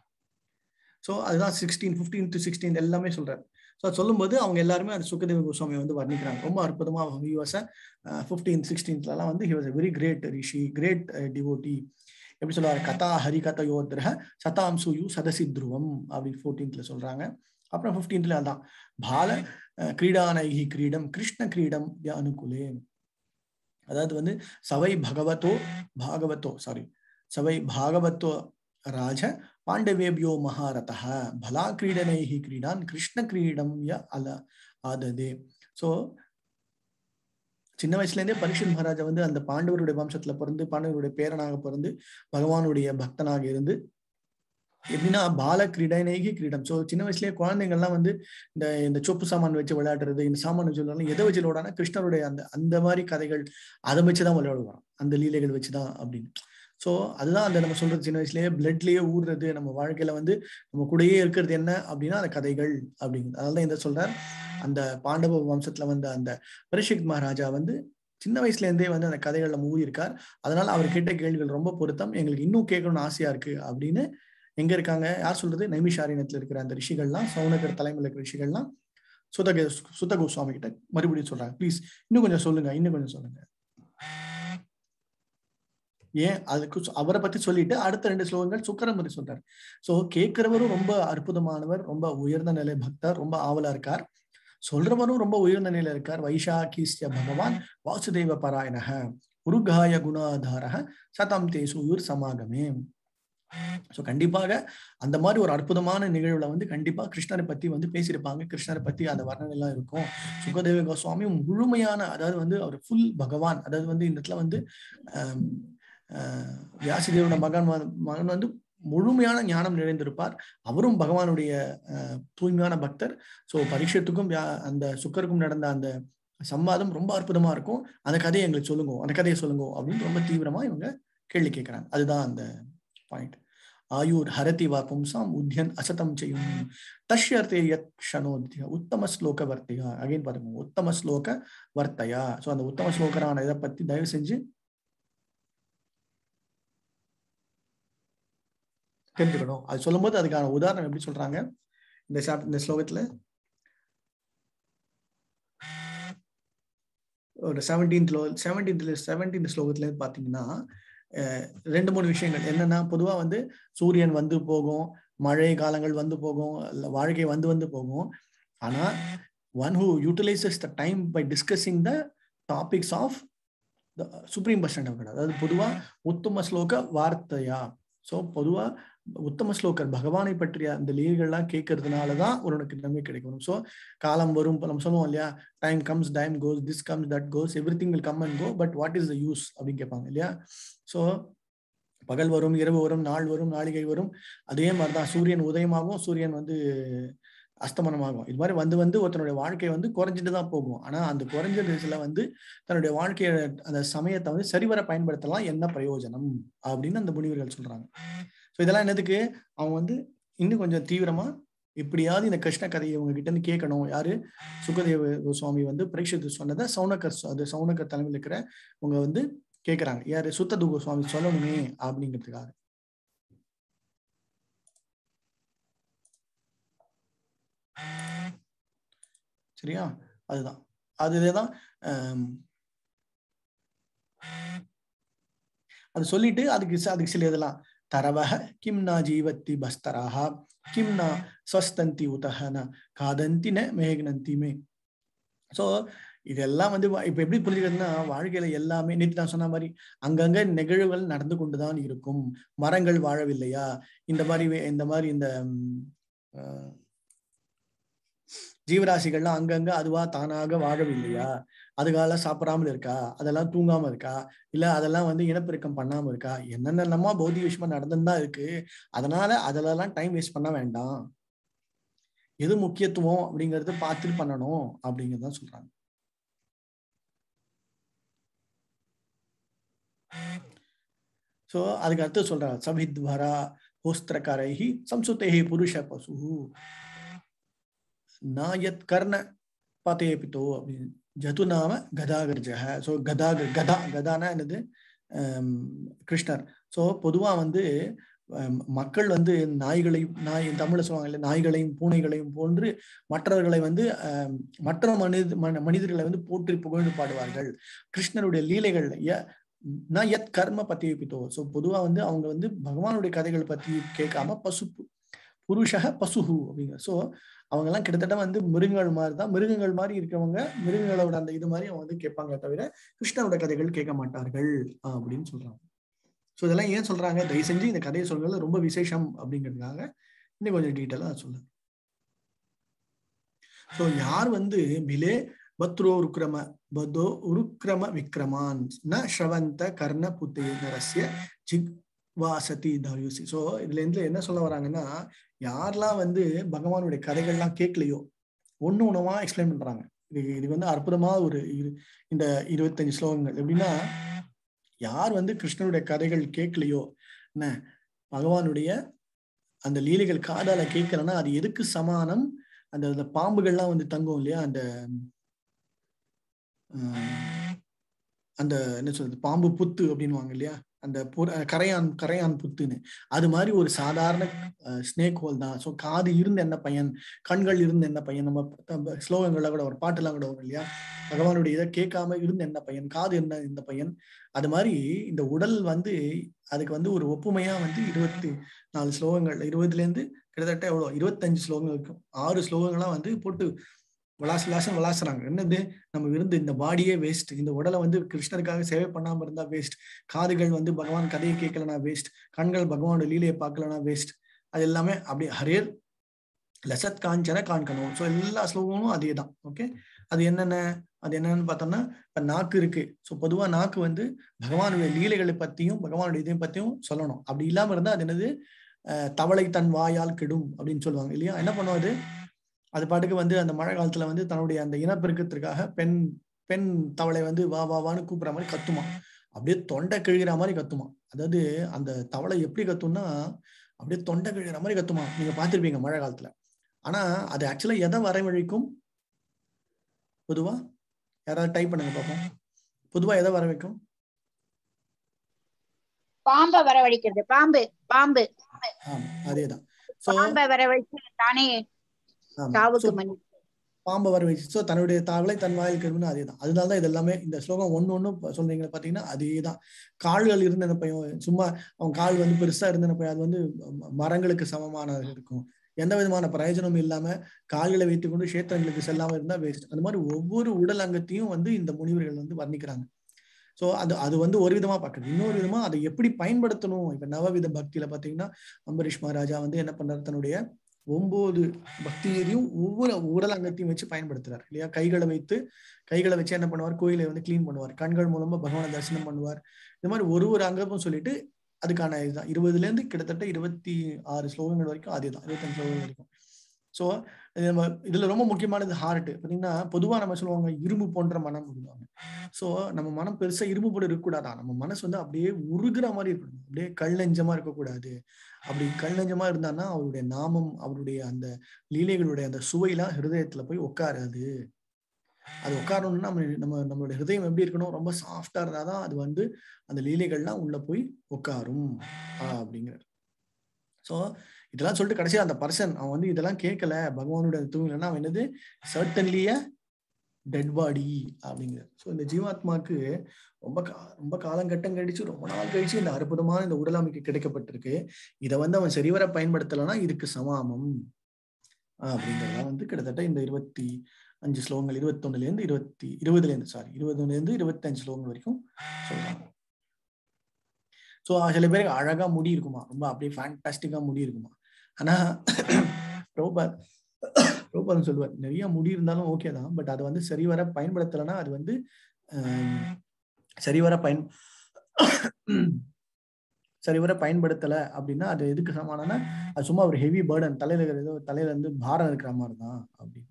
ஸோ அதுதான் சிக்ஸ்டீன் பிப்டீன் டு சிக்ஸ்டீன் எல்லாமே சொல்றாரு. ஸோ சொல்லும் போது அவங்க எல்லாருமே அந்த சுகதேவ கோஸ்வாமி வந்து வர்ணிக்கிறாங்க ரொம்ப அற்புதமா. பிப்டீன் சிக்ஸ்டீன்த்லாம் வந்து he was a very great rishi, great devotee. எப்படி சொல்றாரு? கதா ஹரிகதா யோத்ரஹ சதாம் சுயு சதசி துருவம் அப்படின்னு ஃபோர்டீன்த்ல சொல்றாங்க. அப்புறம் பிப்டீன்த்ல அதான் பால கிரீடானைஹி கிரீடம் கிருஷ்ண கிரீடம் அனுகுலே. அதாவது வந்து சவை பகவதோ பாகவதோ சாரி சவை பாகவதோ ராஜ பாண்டவேபியோ மகாரதः பலா கிரீடனைஹி கிரீடான் கிருஷ்ண கிரீடம் ய அல ஆததே. ஸோ சின்ன வயசுல இருந்தே பரீட்சித் மகாராஜா வந்து அந்த பாண்டவருடைய வம்சத்துல பிறந்து, பாண்டவருடைய பேரனாக பிறந்து, பகவானுடைய பக்தனாக இருந்து, எப்படின்னா பால கிரீடனைகி கிரீடம். ஸோ சின்ன வயசுலயே குழந்தைங்கள்லாம் வந்து இந்த இந்த சொப்பு சாமான் வச்சு விளையாடுறது, இந்த சாமான் வச்சு விளையாடுறது, எதை வச்சு விளையாடானா கிருஷ்ணருடைய அந்த அந்த மாதிரி கதைகள் அதை வச்சுதான் விளையாடுவான், அந்த லீலைகள் வச்சுதான் அப்படின்னு. ஸோ அதுதான் அந்த நம்ம சொல்றது சின்ன வயசுலயே பிளட்லயே ஊடுறது, நம்ம வாழ்க்கையில வந்து நம்ம கூடயே இருக்கிறது என்ன அப்படின்னா அந்த கதைகள் அப்படிங்கிறது. அதனாலதான் இந்த சொல்றார், அந்த பாண்டவ வம்சத்துல வந்து அந்த பரீட்சித் மகாராஜா வந்து சின்ன வயசுல இருந்தே வந்து அந்த கதைகள்ல மூவி இருக்கார். அதனால அவர் கேட்ட கேள்விகள் ரொம்ப பொருத்தம், எங்களுக்கு இன்னும் கேட்கணும்னு ஆசையா இருக்கு அப்படின்னு. எங்க இருக்காங்க? யார் சொல்றது? நைமிஷாரண்யத்துல இருக்கிற அந்த ரிஷிகள்லாம், சௌனகர் தலைமையில இருக்கிற ரிஷிகள்லாம் சுத சுத கோஸ்வாமி கிட்ட மறுபடியும் சொல்றாங்க, ப்ளீஸ் இன்னும் கொஞ்சம் சொல்லுங்க, இன்னும் கொஞ்சம் சொல்லுங்க. ஏன் அதுக்கு அவரை பத்தி சொல்லிட்டு அடுத்த ரெண்டு ஸ்லோகங்கள் சுக்கரம் பத்தி சொல்றாரு. சோ கேட்கிறவரும் ரொம்ப அற்புதமானவர், ரொம்ப உயர்ந்த நிலை பக்தர், ரொம்ப ஆவலா இருக்கார். சொல்றவரும் ரொம்ப உயர்ந்த நிலையில இருக்கார். வைஷாக்கிஸ்ய பகவான் வாசுதேவ பராயணஹ உருகாய குணாதாரஹ சதம் தேசு உயிர் சமாகமே. ஸோ கண்டிப்பாக அந்த மாதிரி ஒரு அற்புதமான நிகழ்வுல வந்து கண்டிப்பா கிருஷ்ணரை பத்தி வந்து பேசியிருப்பாங்க. கிருஷ்ணரை பத்தி அந்த வர்ணனை எல்லாம் இருக்கும். சுகதேவ கோஸ்வாமி முழுமையான, அதாவது வந்து அவர் ஃபுல் பகவான், அதாவது வந்து இந்த இடத்துல வந்து ஆஹ் ஆஹ் வியாசதேவனோட மகன் மகன் வந்து முழுமையான ஞானம் நிறைந்திருப்பார். அவரும் பகவானுடைய அஹ் தூய்மையான பக்தர். ஸோ பரீட்சத்துக்கும் அந்த சுக்கருக்கும் நடந்த அந்த சம்வாதம் ரொம்ப அற்புதமா இருக்கும். அந்த கதையை எங்களுக்கு சொல்லுங்க, அந்த கதையை சொல்லுங்க அப்படின்னு ரொம்ப தீவிரமா இவங்க கேள்வி கேட்கிறாங்க. அதுதான் அந்த பாயிண்ட். ஆயுர் ஹரதி வா பும்சாம் உத்யன் அசதம் செய்யும் தஷ்யர்த்தே யத் க்ஷணோத்ய உத்தம ஸ்லோக வர்த்தையா. அகைன் பாருங்க, உத்தம ஸ்லோக வர்த்தையா. ஸோ அந்த உத்தம ஸ்லோகரான இதை பத்தி தயவு செஞ்சு தெரிஞ்சுக்கணும். அது சொல்லும் போது அதுக்கான உதாரணம் எப்படி சொல்றாங்க இந்த இந்த ஸ்லோகத்துல ஒரு செவன்டீன்த் செவன்டீன்த் செவன்டீன்த் ஸ்லோகத்துல பாத்தீங்கன்னா ரெண்டு மூணு விஷயங்கள் என்னன்னா, பொதுவா வந்து சூரியன் வந்து போகும், மழை காலங்கள் வந்து போகும், வாழ்க்கை வந்து வந்து போகும். ஆனா one who utilizes the time by discussing the topics of the supreme person, அதாவது பொதுவா உத்தம ஸ்லோக வார்த்தையா. ஸோ பொதுவா உத்தம ஸ்லோகர் பகவானை பற்றிய அந்த லீலைகள்லாம் கேட்கறதுனாலதான் உனக்கு நன்மை கிடைக்கும். ஸோ காலம் வரும், நம்ம சொல்லுவோம் இல்லையா, time comes time goes, this comes that goes, everything will come and go, but what is the use அப்படின்னு கேட்பாங்க இல்லையா. ஸோ பகல் வரும், இரவு வரும், நாள் வரும், நாளிகை வரும். அதே மாதிரிதான் சூரியன் உதயமாகும், சூரியன் வந்து அஸ்தமனமாகும். இது மாதிரி வந்து வந்து ஒருத்தனுடைய வாழ்க்கை வந்து குறைஞ்சிட்டு தான் போகும். ஆனா அந்த குறைஞ்ச வயசுல வந்து தன்னுடைய வாழ்க்கைய அந்த சமயத்தை வந்து சரிவர பயன்படுத்தலாம், என்ன பிரயோஜனம் அப்படின்னு அந்த முனிவர்கள் சொல்றாங்க. ஸோ இதெல்லாம் என்னதுக்கு, அவங்க வந்து இன்னும் கொஞ்சம் தீவிரமா எப்படியாவது இந்த கிருஷ்ண கதையை இவங்க கிட்ட இருந்து கேட்கணும். யாரு, சுகதேவ கோஸ்வாமி வந்து பரீட்சித்து சொன்னதை சௌனகர், அது சௌனகர் தலைமையில் இருக்கிற அவங்க வந்து கேட்கிறாங்க. யாரு, சுத்தது கோஸ்வாமி சொல்லணுமே அப்படிங்கிறதுக்காக. சரியா, அதுதான் அதுதான் அது சொல்லிட்டு அதுக்கு அதுக்கு சில இதெல்லாம் தரவஹ கிம்னா ஜீவத்தி பஸ்தராஹா கிம்னா ஸ்வஸ்தந்தி உதஹன காதந்தி ந மேக்னந்தி மே. ஸோ இதெல்லாம் வந்து இப்ப எப்படி புரிஞ்சுக்கிறதுன்னா, வாழ்க்கையில எல்லாமே நேற்று நான் சொன்ன மாதிரி அங்கங்க நிகழ்வுகள் நடந்து கொண்டுதான் இருக்கும். மரங்கள் வாழவில்லையா, இந்த மாதிரி இந்த மாதிரி இந்த ஜீவராசிகள்லாம் அங்கங்க அதுவா தானாக வாழவில்லையா, அதுகால சாப்பிடாமல் இருக்கா, அதெல்லாம் தூங்காம இருக்கா, இல்ல அதெல்லாம் வந்து இனப்பெருக்கம் பண்ணாம இருக்கா, என்னென்னமா பௌதிக விஷயமா நடந்துதான் இருக்கு. அதனால அதெல்லாம் டைம் வேஸ்ட் பண்ண வேண்டாம், எது முக்கியத்துவம் அப்படிங்கறது பார்த்துட்டு பண்ணணும் அப்படிங்கறதான் சொல்றாங்க. சோ அதுக்கு அடுத்து சொல்றாங்க, சபித்வரா ஹோஸ்திரகரைஹி சம்சுதேஹி புருஷ பசு நாயத் கர்ண பதேபிதோ அப்படின்னு ஜது நாம கதாகர்ஜக. ஸோ கதாகர் கதா கதானா என்னது, கிருஷ்ணர். ஸோ பொதுவா வந்து மக்கள் வந்து நாய்களையும், நாய் தமிழ்ல சொல்லுவாங்க இல்லை, நாய்களையும் பூனைகளையும் போன்று மற்றவர்களை வந்து மற்ற மனித மனிதர்களை வந்து போற்றி புகழ்ந்து பாடுவார்கள். கிருஷ்ணருடைய லீலைகள் நான் எத் கர்ம பத்தியபித்தோ. ஸோ பொதுவா வந்து அவங்க வந்து பகவானுடைய கதைகள் பத்தி கேட்காம பசு புருஷக பசுஹு அப்படிங்கிற. ஸோ அவங்க எல்லாம் கிட்டத்தட்ட வந்து மிருகங்கள் மாதிரி தான், மிருகங்கள் மாதிரி இருக்கிறவங்க மிருகங்களோட அந்த இது மாதிரி அவங்க வந்து கேட்பாங்க, தவிர கிருஷ்ணரோட கதைகள் கேட்க மாட்டார்கள் அப்படின்னு சொல்றாங்க. ஸோ இதெல்லாம் ஏன் சொல்றாங்க, தயவு செஞ்சு இந்த கதையை சொல்றது ரொம்ப விசேஷம் அப்படிங்கிறதுக்காக இன்னும் கொஞ்சம் டீட்டெயிலா சொல்ல. ஸோ யார் வந்து பிலே பத்ரோ உருக்கிரம பதோ உருக்கிரம விக்ரமான் ந ஸ்ரவந்த கர்ண புத்தேகரஸ்ய ஜிக் வாசதி தாயுசி. ஸோ இதுல இருந்து என்ன சொல்ல வராங்கன்னா, யாரெல்லாம் வந்து பகவானுடைய கதைகள்லாம் கேட்கலையோ, ஒண்ணு ஒண்ணுமா எக்ஸ்பிளைன் பண்றாங்க. இது இது வந்து அற்புதமா ஒரு இந்த இருபத்தஞ்சு ஸ்லோகங்கள் எப்படின்னா, யார் வந்து கிருஷ்ணனுடைய கதைகள் கேட்கலையோ, என்ன பகவானுடைய அந்த லீலைகள் காதால கேட்கலன்னா அது எதுக்கு சமானம், அந்த பாம்புகள்லாம் வந்து தங்கும் இல்லையா, அந்த அந்த என்ன சொல்றது பாம்பு புத்து அப்படின்வாங்க இல்லையா, அந்த கரையான் கரையான் புத்துன்னு, அது மாதிரி ஒரு சாதாரண ஸ்னேக் ஹோல் தான். ஸோ காது இருந்து என்ன பையன், கண்கள் இருந்து என்ன பையன், நம்ம ஸ்லோகங்கள்ல கூட ஒரு பாட்டுலாம் கூட வரும் இல்லையா, பகவானுடைய இதை கேட்காம இருந்து என்ன பையன், காது என்ன இந்த பையன். அது மாதிரி இந்த உடல் வந்து அதுக்கு வந்து ஒரு ஒப்புமையா வந்து இருபத்தி நாலு ஸ்லோகங்கள், இருபதுல இருந்து கிட்டத்தட்ட எவ்வளோ இருபத்தஞ்சு ஸ்லோகங்கள் இருக்கும். ஆறு ஸ்லோகங்கள்லாம் வந்து போட்டு விளாச விளாசம் விளாசுறாங்க. என்னது, நம்ம விருந்து இந்த பாடியே வேஸ்ட், இந்த உடலை வந்து கிருஷ்ணருக்காக சேவை பண்ணாம இருந்தா வேஸ்ட், காதுகள் வந்து பகவான் கதையை கேட்கலனா வேஸ்ட், கண்கள் பகவானோட லீலையை பார்க்கலனா வேஸ்ட். அது எல்லாமே அப்படி ஹரேர் லசத் காஞ்சன காண்கணும். ஸோ எல்லா ஸ்லோகமும் அதே தான். ஓகே, அது என்னென்ன அது என்னன்னு பார்த்தோம்னா, இப்போ நாக்கு இருக்கு. ஸோ பொதுவாக நாக்கு வந்து பகவானுடைய லீலைகளை பற்றியும் பகவானுடைய இதையும் பற்றியும் சொல்லணும். அப்படி இல்லாமல் இருந்தால் அது என்னது, தவளை தன் வாயால் கெடும் அப்படின்னு சொல்லுவாங்க இல்லையா. என்ன பண்ணும் அது, அது பாட்டுக்கு வந்து அந்த மழை காலத்துல வந்து தன்னுடைய அந்த இனப்பெருக்கத்திற்காக பெண் பெண் தவளை வந்து வா வா வான்னு கூப்பிடுற மாதிரி கத்துமா, அப்படியே தொண்டை கிழிகிற மாதிரி கத்துமா. அதாவது அந்த தவளை எப்படி கத்தும்னா அப்படியே தொண்டை கிழிகிற மாதிரி கத்துமா. நீங்க பார்த்திருப்பீங்க மழை காலத்துல. ஆனா அது ஆக்சுவலா எதை வரவழைக்கும்? பொதுவா யாராவது டைப் பண்ணுங்க பார்ப்போம். பொதுவா எதை வரவைக்கும்? பாம்பை வரவழைக்கிறது. பாம்பு பாம்பு ஆமா, அதேதான். பாம்பை வரவழைச்சு தானே சாவுக்கு மணி பாம்பை வர வச்சு ஸோ தன்னுடைய தவளை தன் வாயில் கெடும்னு அதே தான். அதனாலதான் இது எல்லாமே இந்த ஸ்லோகம் ஒன்னு ஒன்னும் சொல்றீங்க பாத்தீங்கன்னா அதே தான். கால்கள் இருந்த பையன் சும்மா அவன் கால் வந்து பெருசா இருந்த பையன் அது வந்து மரங்களுக்கு சமமான இருக்கும். எந்த விதமான பிரயோஜனமும் இல்லாம கால்களை வைத்துக் கொண்டு கஷேத்திரங்களுக்கு செல்லாம இருந்தா வேஸ்ட். அந்த மாதிரி ஒவ்வொரு உடல் அங்கத்தையும் வந்து இந்த முனிவர்கள் வந்து வர்ணிக்கிறாங்க. ஸோ அது அது வந்து ஒரு விதமா பார்க்குறது. இன்னொரு விதமா அதை எப்படி பயன்படுத்தணும். இப்ப நவவித பக்தியில பாத்தீங்கன்னா அம்பரீஷ் மகாராஜா வந்து என்ன பண்றாரு, தன்னுடைய ஒன்பது பக்தியையும் ஒவ்வொரு உடல் அங்கத்தையும் வச்சு பயன்படுத்துறாரு இல்லையா. கைகளை வைத்து கைகளை வச்சு என்ன பண்ணுவார், கோயிலை வந்து கிளீன் பண்ணுவார், கண்கள் மூலமா பகவானை தரிசனம் பண்ணுவார். இந்த மாதிரி ஒரு ஒரு அங்கமும் சொல்லிட்டு அதுக்கான இதுதான் இருபதுல இருந்து கிட்டத்தட்ட இருபத்தி ஆறு ஸ்லோகங்கள் வரைக்கும் அதே தான், இருபத்தஞ்சு ஸ்லோகங்கள் வரைக்கும். ஸோ நம்ம இதுல ரொம்ப முக்கியமானது ஹார்ட். பார்த்தீங்கன்னா பொதுவா நம்ம சொல்லுவாங்க இரும்பு போன்ற மனம் சொல்லுவாங்க. ஸோ நம்ம மனம் பெருசா இரும்பு போல இருக்கக்கூடாதா, நம்ம மனசு வந்து அப்படியே உருகுற மாதிரி இருக்கணும், அப்படியே கல் நெஞ்சமா இருக்கக்கூடாது. அப்படி கல் நெஞ்சமா இருந்தான்னா அவருடைய நாமம் அவருடைய அந்த லீலைகளுடைய அந்த சுவையெல்லாம் ஹிருதயத்துல போய் உட்காராது. அது உட்காரணும்னா நம்ம நம்ம நம்மளுடைய ஹிருதயம் எப்படி இருக்கணும், ரொம்ப சாஃப்டா இருந்தாதான் அது வந்து அந்த லீலைகள்லாம் உள்ள போய் உட்காரும் அப்படிங்கிறார். ஸோ இதெல்லாம் சொல்லிட்டு கடைசியா அந்த பர்சன் அவன் வந்து இதெல்லாம் கேட்கல, பகவானுடைய தூங்கலைன்னா அவன் என்னது சர்டன்லிய டெட் பாடி அப்படிங்கிறார். ஸோ இந்த ஜீவாத்மாக்கு ரொம்ப ரொம்ப காலங்கட்டம் கழிச்சு ரொம்ப நாள் கழிச்சு இந்த அற்புதமான இந்த உடல் அமைப்பு கிடைக்கப்பட்டிருக்கு. இதை வந்து அவன் சரிவர பயன்படுத்தலைன்னா இதுக்கு சமாமம் அப்படிங்கிறதா வந்து கிட்டத்தட்ட இந்த இருபத்தி அஞ்சு ஸ்லோகங்கள் இருபத்தொன்னுல இருந்து இருபத்தி இருபதுல இருந்து சாரி இருபதுல இருந்து இருபத்தி அஞ்சு ஸ்லோகங்கள் வரைக்கும் சொல்றாங்க. ஸோ சில பேருக்கு அழகா முடி இருக்குமா, ரொம்ப அப்படியே ஃபேண்டாஸ்டிக்கா முடி இருக்குமா. ஆனா பிரபுபாத் பிரபுபாதம் சொல்லுவார், நிறைய முடி இருந்தாலும் ஓகே தான், பட் அதை வந்து சரிவர பயன்படுத்தலைன்னா அது வந்து சரிவர பயன் சரிவர பயன்படுத்தலை அப்படின்னா அது எதுக்கு சமானம்னா அது சும்மா ஒரு ஹெவி பேர்டன், தலையில ஏதோ தலையில இருந்து பாரம் இருக்கிற மாதிரி தான் அப்படின்னு.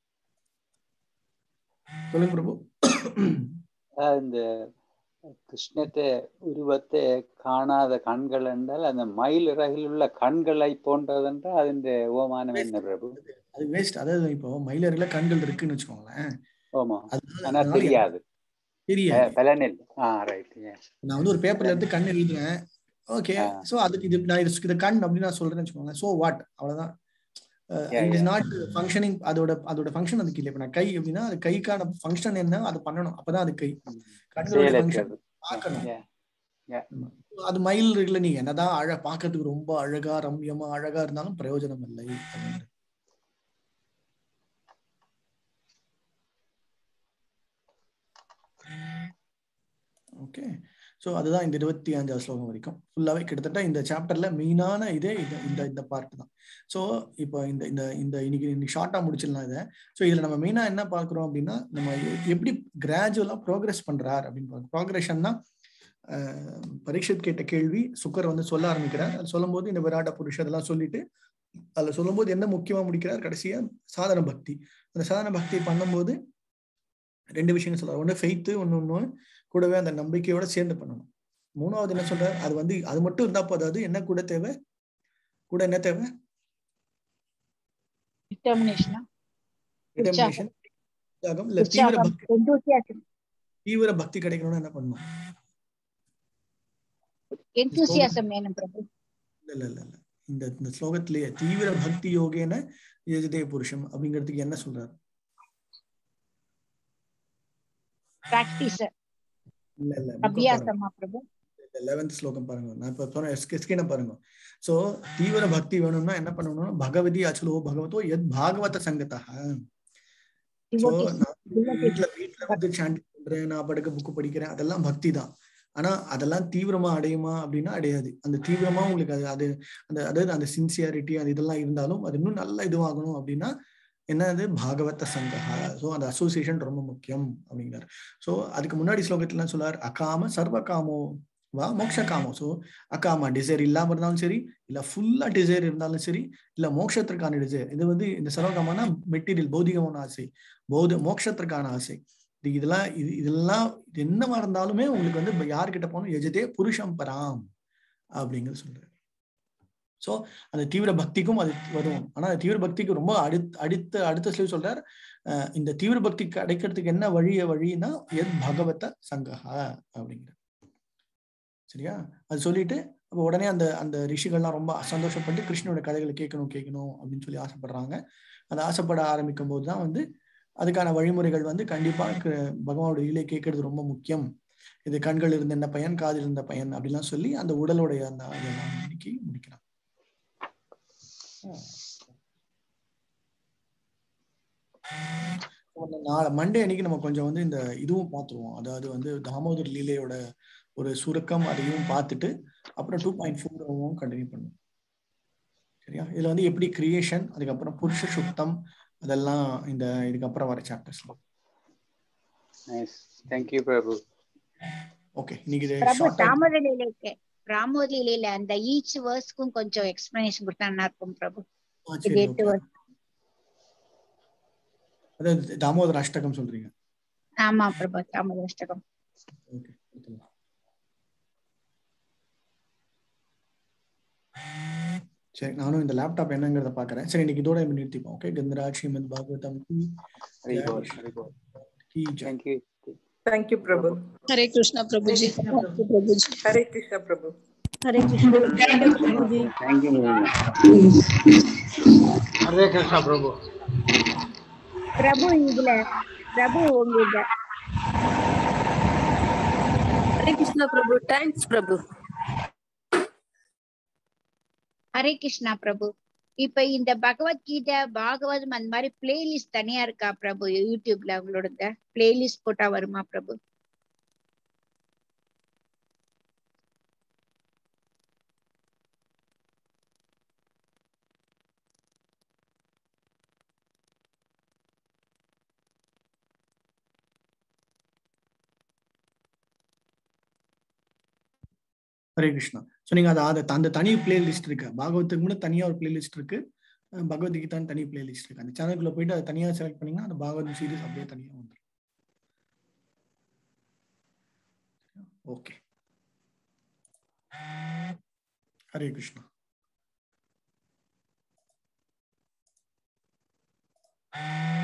சொல்லுங்க பிரபு. இந்த கிருஷ்ணத்தை உருவத்தை காணாத கண்கள் என்றால் அந்த மயில் இறகில் உள்ள கண்களை போன்றதென்றால் அதன் ஓமானம் என்ன பிரபு? அது வேஸ்ட். அதாவது இப்போ மயில் இறகுல கண்கள் இருக்குன்னு வச்சுக்கோங்களேன். ஆமா, ஆனா தெரியாது, தெரியாது. நான் வந்து ஒரு பேப்பர்ல எடுத்து கண் எழுதுறேன், ஓகே, சோ அதுக்கு இது நான் இது கண் அப்படின்னு நான் சொல்றேன்னு வச்சுக்கோங்களேன். சோ வாட், அவ்வளவுதான். It is not functioning. அதோட அதோட ஃபங்க்ஷன் அதுக்கு இல்லை. இப்ப நான் கை அப்படின்னா அது கைக்கான ஃபங்க்ஷன் என்ன, அது பண்ணணும், அப்பதான் அது கை. கண்களோட ஃபங்க்ஷன் பார்க்கணும். அது மயில் இருக்குல்ல, நீ என்னதான் அழ பார்க்கறதுக்கு ரொம்ப அழகா ரம்யமா அழகா இருந்தாலும் பிரயோஜனம் இல்லை. ஓகே, ஸோ அதுதான் இந்த இருபத்தி அஞ்சாவது ஸ்லோகம் வரைக்கும் ஃபுல்லாவே கிட்டத்தட்ட இந்த சாப்டர்ல மெயினான இதே இது இந்த இந்த பார்ட் தான். ஸோ இப்போ இந்த இந்த இந்த இன்னைக்கு இன்னைக்கு ஷார்ட்டா முடிச்சிடலாம் இதை. ஸோ இதுல நம்ம மெயினா என்ன பார்க்குறோம் அப்படின்னா, நம்ம எப்படி கிராஜுவலா ப்ரோக்ரஸ் பண்றார் அப்படின்னு பார்க்கணும். ப்ரோக்ரஷன்னா பரீட்சித் கேட்ட கேள்வி சுக்கர் வந்து சொல்ல ஆரம்பிக்கிறார். அது சொல்லும் போது இந்த விராட புருஷ அதெல்லாம் சொல்லிட்டு அதுல சொல்லும் போது என்ன முக்கியமா முடிக்கிறார், கடைசியா சாதன பக்தி. அந்த சாதன பக்தி பண்ணும்போது ரெண்டு விஷயம் சொல்றாரு. ஒண்ணு ஃபெய்த், ஒன்னு ஒண்ணு கூடவே அந்த நம்பிக்கையோட சேர்ந்து பண்ணணும். மூணாவது என்ன சொல்றாரு, அது வந்து அது மட்டும் இருந்தா போதாது, என்ன கூட தேவை, கூட என்ன தேவை, டிட்டர்மினேஷன், டிட்டர்மினேஷன், தியாகம், இல்ல தீவிர பக்தி. தீவிர பக்தி கிடைக்கணும்னா என்ன பண்ணணும், எந்தூசியாசம் வேணும் பிரபு. இல்ல இல்ல இல்ல இந்த இந்த ஸ்லோகத்திலேயே தீவிர பக்தி யோகேன யஜதே புருஷம் அப்படிங்கிறதுக்கு என்ன சொல்றாரு, பிராக்டிஸ். இல்ல இல்ல அபியாசமா பிரபு? eleventh ஸ்லோகம் பாருங்க, நான் இப்ப சொன்ன ஸ்கிரீனை பாருங்க. சோ தீவிர பக்தி வேணும்னா என்ன பண்ணணும்னா பகவதி அச்சுலோ பகவதோ யத் பாகவத சங்கதா. சோ devotees, நான் devotees. வீட்டுல வீட்டுல வந்து சாண்ட் பண்றேன், நான் படுக்க புக்கு படிக்கிறேன், அதெல்லாம் பக்தி தான். ஆனா அதெல்லாம் தீவிரமா அடையுமா அப்படின்னா அடையாது. அந்த தீவிரமா உங்களுக்கு அது அது அந்த அதாவது அந்த சின்சியாரிட்டி அது இதெல்லாம் இருந்தாலும் அது இன்னும் நல்லா இதுவாகணும் அப்படின்னா என்னது பாகவத சங்கஹா. ஸோ அந்த அசோசியேஷன் ரொம்ப முக்கியம் அப்படிங்கிறார். ஸோ அதுக்கு முன்னாடி ஸ்லோகத்துல சொல்லார் அகாம சர்வ காமோ வா மோக்ஷ காமோ. ஸோ அகாமா டிசைர் இல்லாம இருந்தாலும் சரி, இல்ல ஃபுல்லா டிசைர் இருந்தாலும் சரி, இல்ல மோட்சத்திற்கான டிசைர். இது வந்து இந்த சர்வகாமனா மெட்டீரியல் பௌதிகமான ஆசை, பௌத மோட்சத்திற்கான ஆசை. இது இதெல்லாம் இது இதெல்லாம் இது என்னவா இருந்தாலுமே உங்களுக்கு வந்து யாருக்கிட்ட போகணும், எஜதே புருஷம் பராம் அப்படிங்கிறது சொல்றாரு. சோ அந்த தீவிர பக்திக்கும் அது வரும். ஆனா தீவிர பக்திக்கு ரொம்ப அடுத்த அடுத்த அடுத்த ஸ்லீவ் சொல்றார், இந்த தீவிர பக்தி கிடைக்கிறதுக்கு என்ன வழிய வழின்னா எத் பகவத சங்கஹா அப்படிங்கிற. சரியா? அது சொல்லிட்டு அப்ப உடனே அந்த அந்த ரிஷிகள்லாம் ரொம்ப சந்தோஷப்பட்டு கிருஷ்ணனோட கதைகளை கேட்கணும் கேட்கணும் அப்படின்னு சொல்லி ஆசைப்படுறாங்க. அது ஆசைப்பட ஆரம்பிக்கும் போதுதான் வந்து அதுக்கான வழிமுறைகள் வந்து கண்டிப்பா பகவானோட லீலை கேட்கறது ரொம்ப முக்கியம். இது கண்கள் இருந்த என்ன பயன், காதில் இருந்த பயன் அப்படிலாம் சொல்லி அந்த உடலுடைய அந்த இன்னைக்கு முடிக்கிறான். நாளை மண்டே அன்னைக்கு நம்ம கொஞ்சம் வந்து இந்த இதுவும் பார்த்துருவோம். அதாவது வந்து தாமோதர் லீலையோட ஒரு சுருக்கம் அதையும் பார்த்துட்டு அப்புறம் டூ பாயிண்ட் ஃபோர் கண்டினியூ பண்ணுவோம். சரியா? இதுல வந்து எப்படி கிரியேஷன், அதுக்கப்புறம் புருஷ சுத்தம், அதெல்லாம் இந்த இதுக்கப்புறம் வர சாப்டர்ஸ்ல. நைஸ். थैंक यू பிரபு. ஓகே, இன்னைக்கு இது பிரபு ஷார்ட்டா தாமோதர லீலைக்கு ராமோதர லீலையில அந்த ஈச் வேர்ஸ்க்கும் கொஞ்சம் எக்ஸ்பிளனேஷன் கொடுத்தா நல்லா இருக்கும் பிரபு. இது எட்டு வேர்ஸ். அதாவது தாமோதர அஷ்டகம் சொல்றீங்க? ஆமா பிரபு, தாமோதர அஷ்டகம். ஓகே. சரி, நானும் இந்த லேப்டாப் என்னங்கிறத பாக்குறேன். சரி, இன்னைக்கு இதோட நிறுத்திப்போம். ஓகே. கந்தராஜ் ஸ்ரீமத் பாகவதம் கி ஹரி போல், ஹரி போல். की जय। Thank you. थैंक यू प्रभु. हरे कृष्णा प्रभु जी। प्रभु जी हरे कृष्णा प्रभु. हरे कृष्णा प्रभु जी। Thank you. हरे कृष्णा प्रभु. பிரபு இதுல பிரபு உங்க हरे कृष्णा प्रभु. थैंक्स प्रभु. ஹரே கிருஷ்ணா பிரபு. இப்ப இந்த பகவத்கீதை பாகவதம் அந்த மாதிரி பிளேலிஸ்ட் தனியா இருக்கா பிரபு? யூடியூப்ல உங்களோட பிளேலிஸ்ட் போட்டா வருமா பிரபு? ஹரே கிருஷ்ணா. ஸோ நீங்க அதை அந்த தனி பிளேலிஸ்ட் இருக்கு, பாகவத்துக்கு முன்னாடி தனியா ஒரு பிளேலிஸ்ட் இருக்கு, பகவத்கீதான் தனி பிளேலிஸ்ட் இருக்கு. அந்த சேனலுக்குள்ள போயிட்டு அதை தனியா செலக்ட் பண்ணீங்கன்னா அந்த பாகவதம் சீரிஸ் அப்படியே தனியா வந்துடும். ஓகே. ஹரே கிருஷ்ணா.